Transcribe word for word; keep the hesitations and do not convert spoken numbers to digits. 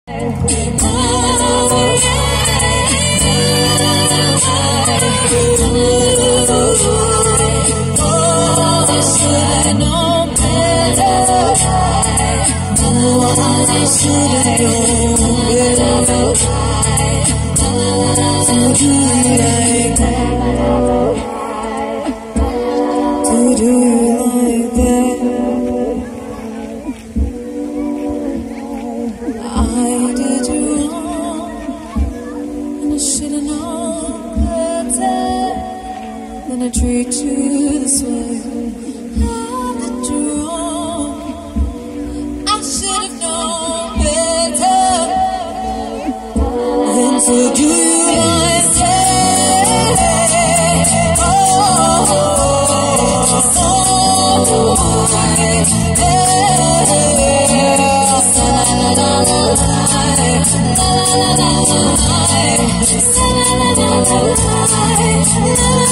Treat you this way. How did you wrong? I should have known better. And so do you mind staying? Oh, oh, oh, oh, oh, oh,